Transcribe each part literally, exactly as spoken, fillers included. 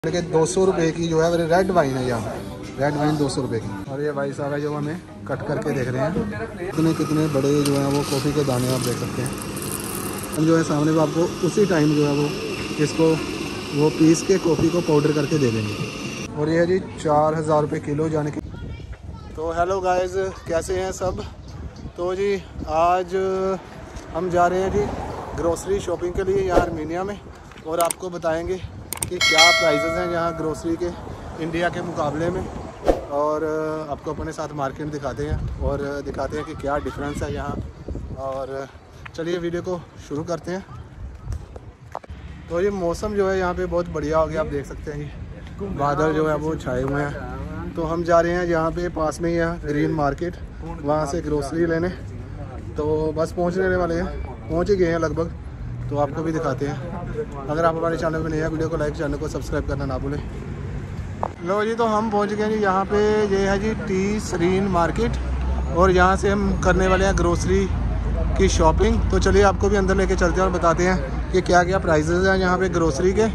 के दो सौ रुपये की जो है रेड वाइन है, यहाँ रेड वाइन दो सौ रुपये की। और ये भाई साहब है जो हमें कट करके देख रहे हैं, कितने कितने बड़े जो है वो कॉफ़ी के दाने आप देख सकते हैं। हम जो है सामने वो आपको उसी टाइम जो है वो इसको वो पीस के कॉफ़ी को पाउडर करके दे देंगे। और ये है जी चार हज़ार रुपये किलो जाने की। तो हेलो गाइस, कैसे हैं सब। तो जी आज हम जा रहे हैं जी ग्रोसरी शॉपिंग के लिए यहाँ आर्मीनिया में, और आपको बताएंगे कि क्या प्राइसेस हैं यहाँ ग्रोसरी के इंडिया के मुकाबले में, और आपको अपने साथ मार्केट दिखाते हैं और दिखाते हैं कि क्या डिफरेंस है यहाँ। और चलिए वीडियो को शुरू करते हैं। तो ये मौसम जो है यहाँ पे बहुत बढ़िया हो गया, आप देख सकते हैं ये बादल जो है वो छाए हुए हैं। तो हम जा रहे हैं यहाँ पे पास में ही है ग्रीन मार्केट, वहाँ से ग्रोसरी लेने। तो बस पहुँचने वाले हैं, पहुँच ही गए हैं लगभग। तो आपको भी दिखाते हैं। अगर आप हमारे चैनल में नए हैं, वीडियो को लाइक, चैनल को सब्सक्राइब करना ना भूलें। लो जी, तो हम पहुंच गए जी यहाँ पे। ये है जी टी सरीन मार्केट, और यहाँ से हम करने वाले हैं ग्रोसरी की शॉपिंग। तो चलिए आपको भी अंदर लेके चलते हैं और बताते हैं कि क्या क्या प्राइसेस हैं यहाँ पे ग्रोसरी के।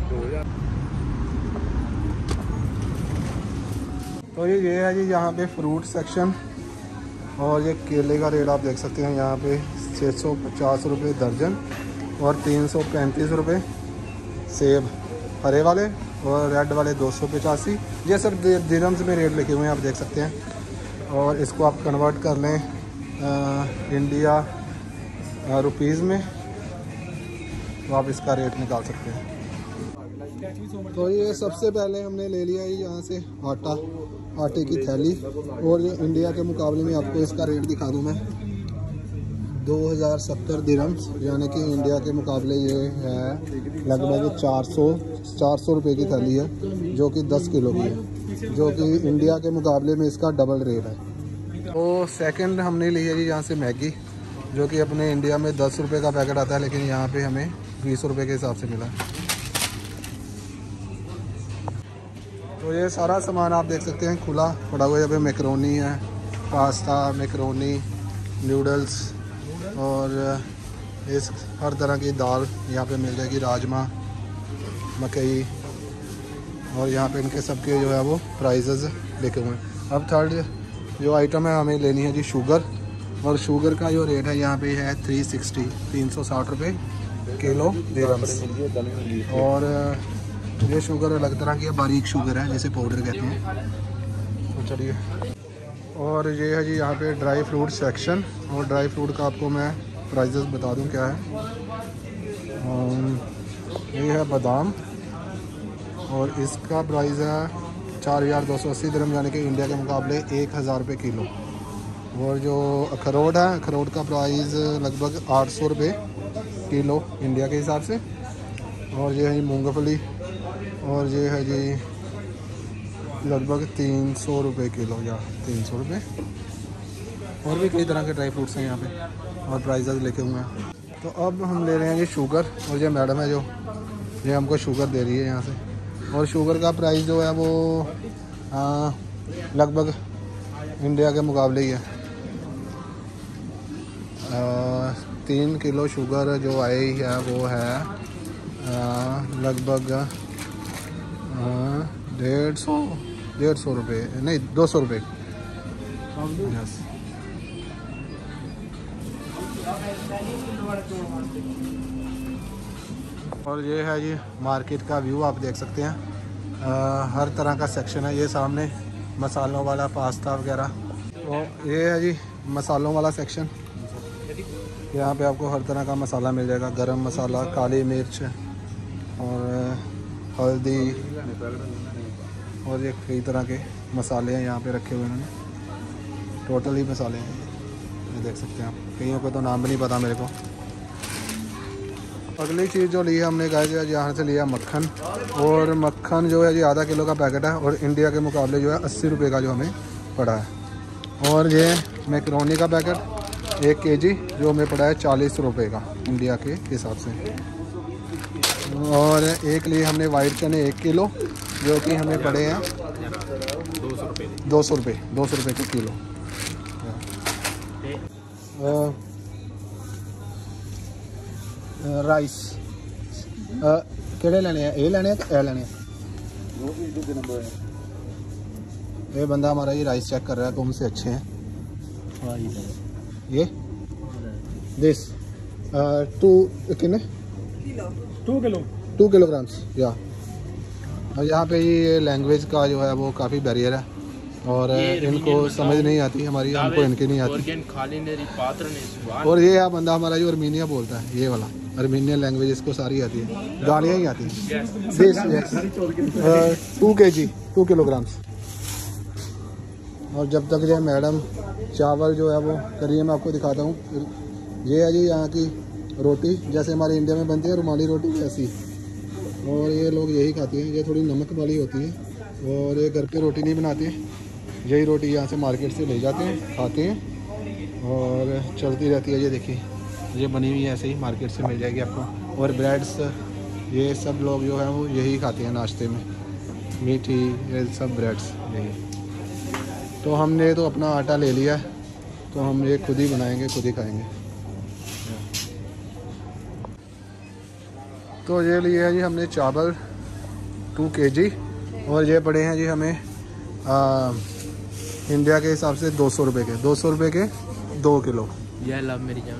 तो ये ये है जी यहाँ पे फ्रूट सेक्शन, और ये केले का रेट आप देख सकते हैं यहाँ पे छः सौ पचास रुपये दर्जन और तीन सौ पैंतीस रुपये सेब हरे वाले, और रेड वाले दो सौ पचासी। ये सब दिरहम्स में रेट लिखे हुए हैं, आप देख सकते हैं। और इसको आप कन्वर्ट कर लें आ, इंडिया रुपीज़ में, तो आप इसका रेट निकाल सकते हैं। तो ये सबसे पहले हमने ले लिया है यहाँ से आटा, आटे की थैली। और ये इंडिया के मुकाबले में आपको इसका रेट दिखा दूँ मैं, दो हज़ार सत्तर दिरहम्स, यानी कि इंडिया के मुकाबले ये है लगभग चार सौ चार सौ रुपये की थैली है, जो कि दस किलो की है, जो कि इंडिया के मुकाबले में इसका डबल रेट है। तो सेकंड हमने ली है जी यहाँ से मैगी, जो कि अपने इंडिया में दस रुपये का पैकेट आता है, लेकिन यहाँ पे हमें बीस रुपये के हिसाब से मिला। तो ये सारा सामान आप देख सकते हैं खुला पड़ा हुआ है। यहाँ पे मैकरोनी है, पास्ता, मैकरोनी, नूडल्स, और इस हर तरह की दाल यहाँ पे मिल जाएगी, राजमा, मकई। और यहाँ पे इनके सबके जो है वो प्राइसेस लिखे हुए हैं। अब थर्ड जो आइटम है हमें लेनी है जी शुगर, और शुगर का जो रेट है यहाँ पे है थ्री सिक्सटी तीन सौ साठ रुपये किलो दिरहम्स। और ये शुगर अलग तरह की है, बारीक शुगर है, जैसे पाउडर कहते हैं। तो चलिए, और ये है जी यहाँ पे ड्राई फ्रूट सेक्शन, और ड्राई फ्रूट का आपको मैं प्राइसेस बता दूं क्या है। ये है बादाम, और इसका प्राइस है चार हज़ार दो सौ अस्सी दिरहम, यानी कि इंडिया के मुकाबले एक हज़ार रुपये किलो। और जो अखरोट है, अखरोट का प्राइस लगभग आठ सौ रुपये किलो इंडिया के हिसाब से। और ये है जी मूँगफली, और ये है जी लगभग तीन सौ रुपये किलो, या तीन सौ रुपये। और भी कई तरह के ड्राई फ्रूट्स हैं यहाँ पे, और प्राइसेस लिखे हुए हैं। तो अब हम ले रहे हैं ये शुगर, और ये मैडम है जो ये हमको शुगर दे रही है यहाँ से। और शुगर का प्राइस जो है वो आ, लगभग इंडिया के मुकाबले ही है। आ, तीन किलो शुगर जो आई है वो है आ, लगभग डेढ़ सौ डेढ़ सौ रुपये नहीं दो सौ रुपये। यस। और ये है जी मार्केट का व्यू, आप देख सकते हैं। आ, हर तरह का सेक्शन है। ये सामने मसालों वाला पास्ता वगैरह, तो ये है जी मसालों वाला सेक्शन। यहाँ पे आपको हर तरह का मसाला मिल जाएगा, गरम मसाला, काली मिर्च, और हल्दी, और ये कई तरह के मसाले हैं यहाँ पे रखे हुए हैं। टोटल ही मसाले हैं, ये देख सकते हैं आप। कईयों को तो नाम भी नहीं पता मेरे को। अगली चीज़ जो ली है हमने गाय जो यहाँ से लिया मक्खन, और मक्खन जो है जी आधा किलो का पैकेट है, और इंडिया के मुकाबले जो है अस्सी रुपये का जो हमें पड़ा है। और ये मैकरोनी का पैकेट एक केजी जो हमें पड़ा है चालीस रुपये का इंडिया के हिसाब से। और एक लिए हमने वाइट चने एक किलो, जो कि हमें पड़े हैं दो सौ रुपये दो सौ रुपये दो सौ रुपये के किलो। राइस केड़े लेने हैं, ये लेने हैं कि ए लेने हैं? ये बंदा हमारा ये राइस चेक कर रहा है कौन से अच्छे हैं। ये दिस टू कितने टू किलो टू किलोग्राम्स या। और यहाँ पे ये लैंग्वेज का जो है वो काफ़ी बैरियर है और इनको समझ नहीं आती हमारी, हमको इनकी नहीं आती। और ये है बंदा हमारा जो अर्मीनिया बोलता है, ये वाला अर्मीनियन लैंग्वेज इसको सारी आती है, गालियाँ ही आती हैं। दिस यस टू के जी टू किलोग्राम्स। और जब तक जो है मैडम चावल जो है वो करिए मैं आपको दिखाता हूँ। ये है जी यहाँ की रोटी, जैसे हमारे इंडिया में बनती है रुमाली रोटी वैसी, और ये लोग यही खाते हैं। ये थोड़ी नमक वाली होती है और ये घर पे रोटी नहीं बनाते, यही रोटी यहाँ से मार्केट से ले जाते हैं, खाते हैं और चलती रहती है। ये देखिए ये बनी हुई है ऐसे ही, मार्केट से मिल जाएगी आपको। और ब्रेड्स ये सब लोग जो है वो यही खाते हैं नाश्ते में, मीठी ये सब ब्रेड्स यही। तो हमने तो अपना आटा ले लिया है, तो हम ये खुद ही बनाएंगे, खुद ही खाएंगे। तो ये लिए है जी हमने चावल टू केजी, और ये पड़े हैं जी हमें आ, इंडिया के हिसाब से दो सौ रुपये के दो सौ रुपये के दो किलो। ये लब मेरी जान।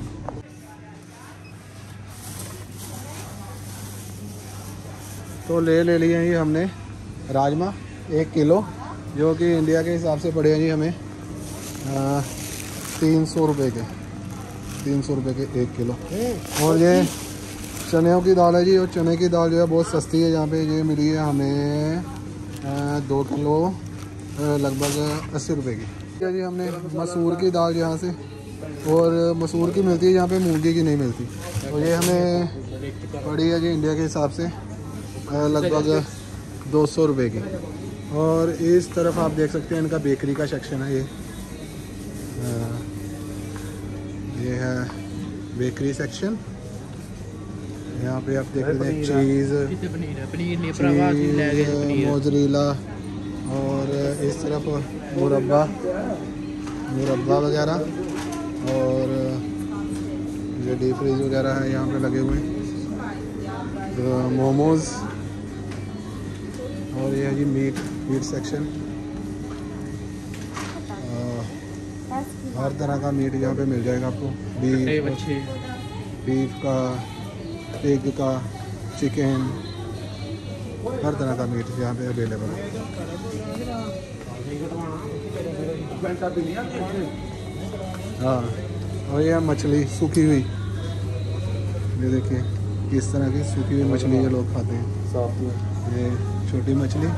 तो ले ले लिए हैं जी हमने राजमा एक किलो, जो कि इंडिया के हिसाब से पड़े हैं जी हमें आ, तीन सौ रुपये के तीन सौ रुपये के एक किलो। और ये चने की दाल है जी, और चने की दाल जो है बहुत सस्ती है यहाँ पे। ये मिली है हमें आ, दो किलो लगभग अस्सी रुपये की। जी हमने मसूर की दाल यहाँ से, और मसूर की मिलती है यहाँ पे, मूंगी की नहीं मिलती। और ये हमें पड़ी है जी इंडिया के हिसाब से लगभग दो सौ रुपये की। और इस तरफ आप देख सकते हैं इनका बेकरी का सेक्शन है। ये आ, ये है बेकरी सेक्शन। यहाँ पे आप देख रहे हैं चीज़, चीज़ मोजरेला, और इस तरफ मुरब्बा मुरब्बा वगैरह, और ये डीप फ्रीज वगैरह है यहाँ पे लगे हुए, तो मोमोज़। और ये है जी मीट मीट सेक्शन, हर तरह का मीट यहाँ पे मिल जाएगा आपको। बीफ बीफ का, पिग का, चिकन, हर तरह का मीट यहाँ पे अवेलेबल है। हाँ, और ये मछली सूखी हुई, ये देखिए किस तरह की सूखी हुई मछली ये लोग खाते हैं। ये छोटी मछली,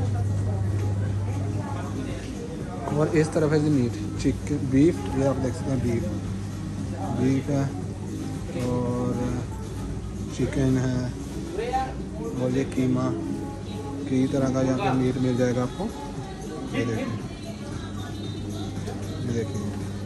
और इस तरफ है जी मीट, चिकन, बीफ। ये आप देख सकते हैं बीफ बीफ है, और चिकन है, और ये कीमा, कई तरह का यहाँ पे मीट मिल जाएगा आपको। ये देखिए ये देखिए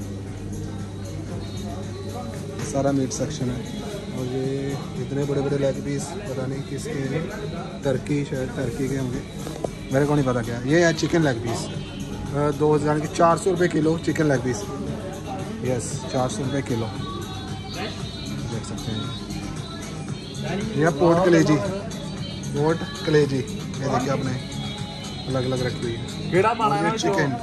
सारा मीट सेक्शन है। और ये इतने बड़े बड़े लेग पीस, पता नहीं किसके, टर्की, शायद टर्की के होंगे, मेरे को नहीं पता क्या। ये है चिकन लेग पीस, दो हज़ार की चार सौ रुपये kilo chicken leg piece. Yes, चार सौ रुपये किलो, देख सकते हैं। यह पोर्ट कलेजी, पोर्ट कलेजी, ये देखिए आपने अलग अलग रखी हुई है। चिकन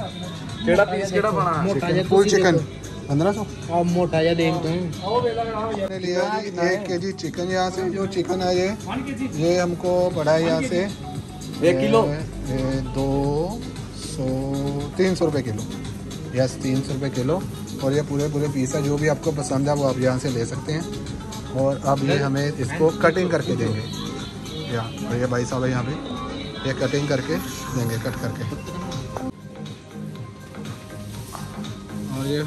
चिकन फुल चिकन पंद्रह सौ और मोटा जा देखते हैं। मैंने लिया जी एक के जी चिकन यहाँ से। जो चिकन है ये ये हमको पड़ा है यहाँ से एक किलो दो सौ तीन सौ रुपये किलो। यस, तीन सौ रुपये किलो। और ये पूरे पूरे पीस है, जो भी आपको पसंद है वो आप यहाँ से ले सकते हैं। और अब ये हमें इसको कटिंग करके देंगे, या और ये भाई साहब है यहाँ पे, ये कटिंग करके देंगे, कट करके। और ये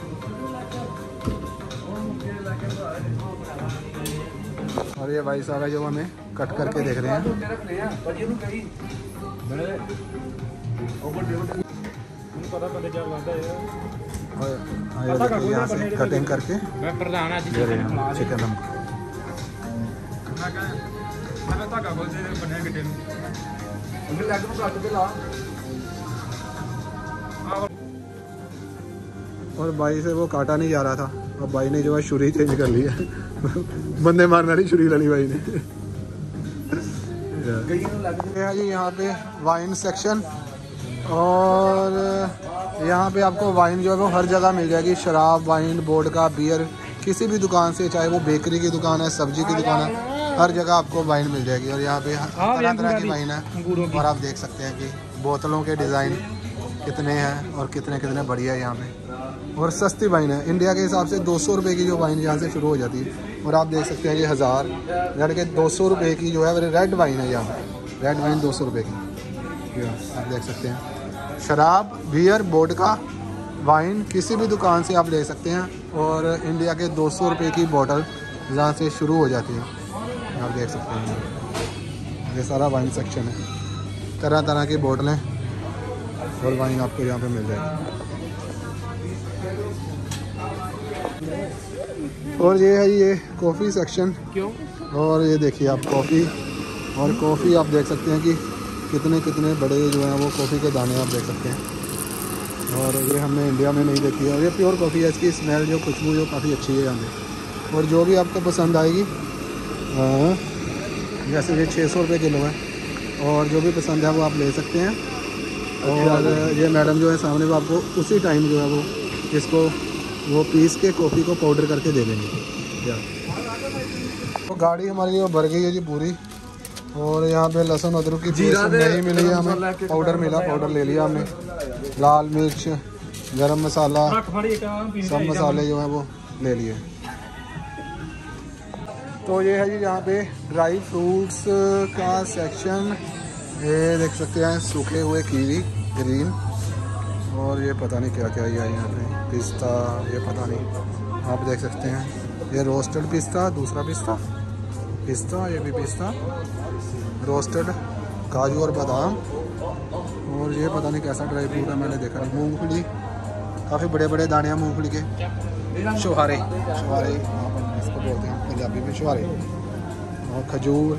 और ये भाई साहब है जो हमें कट करके देख रहे हैं। और यहाँ से कटिंग करके दे रहे हैं चिकन हम। और भाई से वो काटा नहीं जा रहा था, और भाई ने जो है छुरी चेंज कर ली है। बंदे मारने वाली छुरी ली भाई ने। ये है जी यहाँ पे वाइन सेक्शन, और यहाँ पे आपको वाइन जो है वो हर जगह मिल जाएगी। शराब, वाइन, वोडका, बियर, किसी भी दुकान से, चाहे वो बेकरी की दुकान है, सब्जी की दुकान है, हर जगह आपको वाइन मिल जाएगी। और यहाँ पे तरह तरह की वाइन है, और आप देख सकते हैं कि बोतलों के डिज़ाइन कितने हैं और कितने कितने बढ़िया है यहाँ पे। और सस्ती वाइन है, इंडिया के हिसाब से दो सौ रुपये की जो वाइन यहाँ से शुरू हो जाती है। और आप देख सकते हैं ये हज़ार यानी कि दो सौ रुपये की जो है रेड वाइन है। यहाँ पे रेड वाइन दो सौ रुपये की, आप देख सकते हैं। शराब, बियर, वोडका, वाइन किसी भी दुकान से आप ले सकते हैं। और इंडिया के दो सौ रुपये की बोतल यहाँ से शुरू हो जाती है, आप देख सकते हैं। ये सारा वाइन सेक्शन है, तरह तरह की बोतलें और वाइन आपको यहाँ पे मिल जाएगी। और ये है ये कॉफ़ी सेक्शन, क्यों? और ये देखिए आप कॉफ़ी, और कॉफ़ी आप देख सकते हैं कि कितने कितने बड़े जो हैं वो कॉफ़ी के दाने आप देख सकते हैं। और ये हमने इंडिया में नहीं देखी है। और ये प्योर कॉफ़ी है, इसकी स्मेल जो खुशबू जो काफ़ी अच्छी है यहाँ पे। और जो भी आपको पसंद आएगी, हाँ, जैसे ये छः सौ रुपये किलो है, और जो भी पसंद है वो आप ले सकते हैं। और ये मैडम जो है सामने वो आपको उसी टाइम जो है वो इसको वो पीस के कॉफ़ी को पाउडर करके दे देंगे। क्या तो गाड़ी हमारी वो भर गई है जी पूरी। और यहाँ पे लहसुन अदरक की पेस्ट नहीं मिली है हमें, पाउडर मिला, पाउडर ले लिया हमने। लाल मिर्च, गरम मसाला, सब मसाले जो हैं वो ले लिए। तो ये है जी यहाँ पे ड्राई फ्रूट्स का सेक्शन। ये देख सकते हैं सूखे हुए कीवी ग्रीन, और ये पता नहीं क्या क्या है यहाँ पे, पिस्ता, ये पता नहीं, आप देख सकते हैं। ये रोस्टेड पिस्ता, दूसरा पिस्ता पिस्ता ये भी पिस्ता, रोस्टेड काजू और बादाम, और ये पता नहीं कैसा ड्राई फ्रूट है, मैंने देखा नहीं। मूंगफली, काफ़ी बड़े बड़े दाने हैं मूंगफली के, शुहारे शुहारे इसको बोलते हैं पंजाबी में, शुहारे। और खजूर,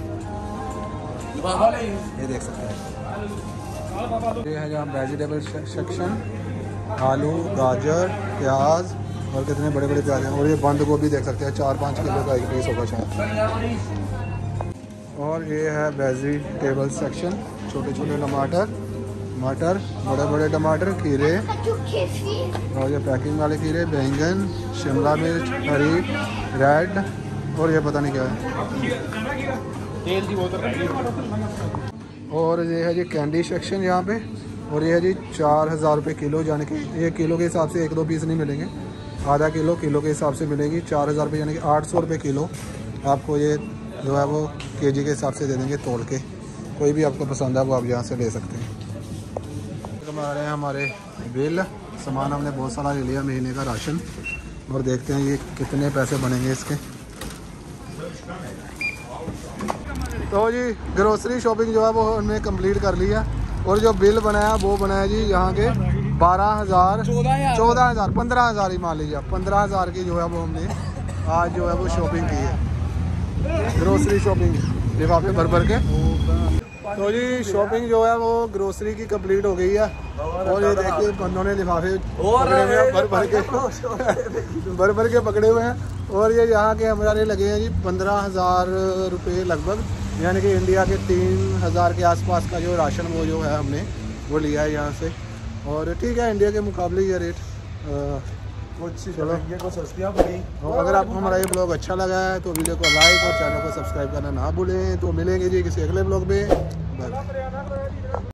ये देख सकते हैं। ये है जहाँ वेजिटेबल सेक्शन, आलू, गाजर, प्याज, और कितने बड़े बड़े प्याज हैं। और ये बंद गोभी देख सकते हैं, चार पाँच किलो का एक पीस होगा शायद। और ये है वेजिटेबल सेक्शन, छोटे छोटे टमाटर, मटर, बड़े बड़े टमाटर, खीरे, और ये पैकिंग वाले खीरे, बैंगन, शिमला मिर्च, हरी, रेड, और ये पता नहीं क्या है, तेल की बोतल। और ये है जी कैंडी सेक्शन यहाँ पे। और ये है जी चार हज़ार रुपये किलो, यानी कि ये किलो के हिसाब से एक दो पीस नहीं मिलेंगे, आधा किलो किलो के हिसाब से मिलेगी। चार हज़ार रुपये यानी कि आठ सौ रुपये किलो आपको ये जो है वो केजी के हिसाब से दे देंगे तोल के। कोई भी आपको पसंद है वो आप यहाँ से ले सकते हैं। हमारे हैं हमारे बिल, सामान हमने बहुत सारा ले लिया, महीने का राशन। और देखते हैं ये कितने पैसे बनेंगे इसके। तो जी ग्रोसरी शॉपिंग जो है वो हमने कंप्लीट कर लिया। और जो बिल बनाया वो बनाया जी यहाँ के बारह हज़ार चौदह हज़ार पंद्रह हज़ार ही मान लीजिए, पंद्रह हज़ार की जो है वो हमने आज जो है वो शॉपिंग की है, ग्रोसरी शॉपिंग लिफाफे भर भर के। तो जी शॉपिंग जो है वो ग्रोसरी की कंप्लीट हो गई है। और ये देखिए बंदों ने लिफाफे पकड़े हुए हैं, भर भर के भर भर के पकड़े हुए हैं। और ये यहाँ के हमारे लगे हैं जी पंद्रह हज़ार रुपये लगभग, यानी कि इंडिया के तीन हज़ार के आसपास का जो राशन वो जो है हमने वो लिया है यहाँ से। और ठीक है, इंडिया के मुकाबले ये रेट कुछ चलो को सस्तियाँ पड़ी। और अगर आपको हमारा ये ब्लॉग अच्छा लगा है तो वीडियो को लाइक और चैनल को सब्सक्राइब करना ना भूलें। तो मिलेंगे जी किसी अगले ब्लॉग में।